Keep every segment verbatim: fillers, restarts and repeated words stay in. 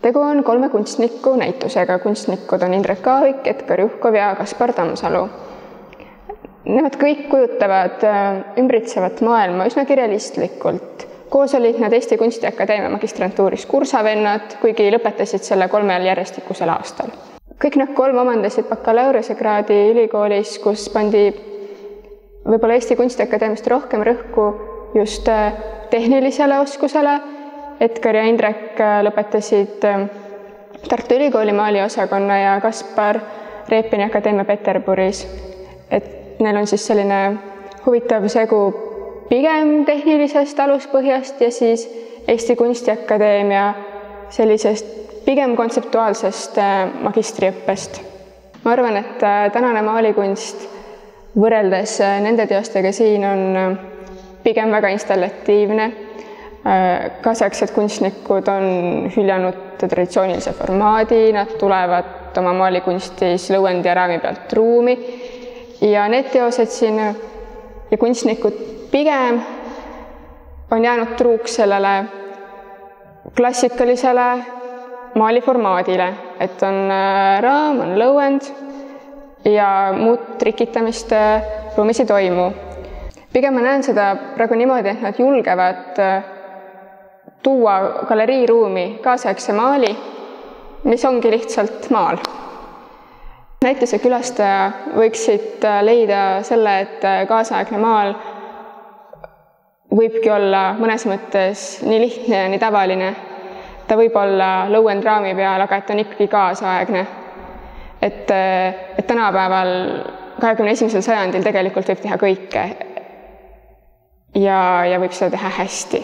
tegu on kolme kunstniku näitusega. Kunstnikud on Indrek Aavik, Edgar Juhkov ja Kaspar Tammsalu. Nemad kõik kujutavad ümbritsevat maailma üsnagi realistlikult. Koos olid nad Eesti Kunstiakadeemia magistrantuuris kursavennad, kuigi lõpetasid selle kolmel järjestikusel aastal. Kõik nad kolm omandasid bakalaureusekraadi ülikoolis, kus pandi võib-olla Eesti Kunstiakadeemiast rohkem rõhku just tehnilisele oskusele. Edgar ja Indrek lõpetasid Tartu Ülikooli maaliosakonna ja Kaspar Repini Akadeemia Peterburis. Et neil on siis selline huvitav segu pigem tehnilisest aluspõhjast ja siis Eesti Kunstiakadeemia sellisest pigem kontseptuaalsest magistriõppest. Ma arvan, et tänane maalikunst võrreldes nende teostega siin on pigem väga installatiivne. Kaasaegsed kunstnikud on hüljanud traditsioonilise formaadi, nad tulevad oma maalikunstis lõuendi ja raami pealt ruumi ja need teosed siin ja kunstnikud pigem on jäänud truuks sellele klassikalisele maaliformaadile, et on raam, on lõuend ja muud trikitamist ruumis ei toimu. Pigem ma näen seda praegu niimoodi, et nad julgevad tuua galeriiruumi kaasaegse maali, mis ongi lihtsalt maal. Näituse külastaja võiksid leida selle, et kaasaegne maal võibki olla mõnes mõttes nii lihtne ja nii tavaline. Ta võib olla lõuend raami peal, aga et on ikkagi kaasaegne. Et, et tänapäeval kahekümne esimesel sajandil tegelikult võib teha kõike ja, ja võib seda teha hästi.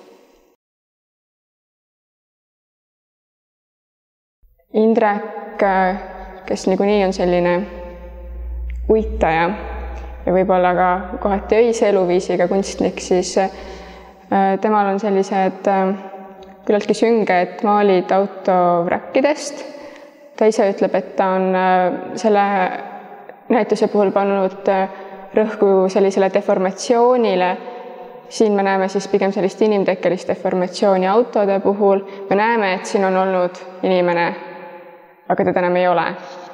Indrek, kes niikuinii on selline uitaja ja võib-olla ka kohati öise eluviisiga kunstnik, siis temal on sellised küllaltki sünged maalid autovrakkidest. Ta ise ütleb, et ta on selle näituse puhul pannud rõhku sellisele deformatsioonile. Siin me näeme siis pigem sellist inimtekkelist deformatsiooni autode puhul. Me näeme, et siin on olnud inimene, aga teda enam ei ole.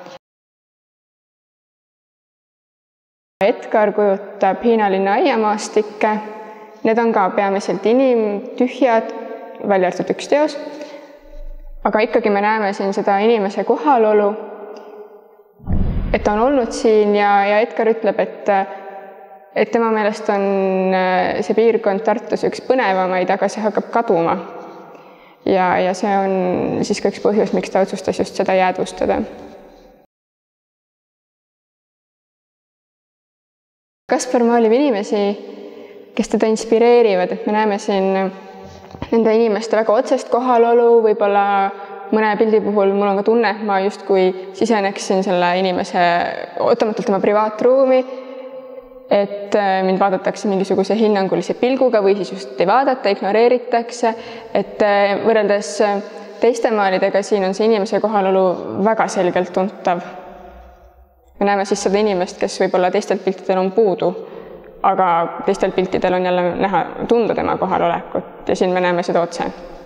Edgar kujutab Hiina linna aiamaastikke. Need on ka peamiselt inimtühjad, välja arvatud üks teos. Aga ikkagi me näeme siin seda inimese kohalolu, et ta on olnud siin ja, ja Edgar ütleb, et, et tema meelest on see piirkond Tartus üks põnevamaid, aga see hakkab kaduma. Ja, ja see on siis ka üks põhjus, miks ta otsustas just seda jäädvustada. Kaspar maalib inimesi, kes teda inspireerivad, et me näeme siin nende inimeste väga otsest kohalolu, võib-olla mõne pildi puhul mul on ka tunne, et ma justkui siseneksin selle inimese ootamatult tema privaatruumi, et mind vaadatakse mingisuguse hinnangulise pilguga või siis just ei vaadata, ignoreeritakse, et võrreldes teiste maalidega siin on see inimese kohalolu väga selgelt tuntav. Me näeme siis seda inimest, kes võib-olla teistel piltidel on puudu, aga teistel piltidel on jälle näha tunda tema kohalolekut ja siin me näeme seda otse.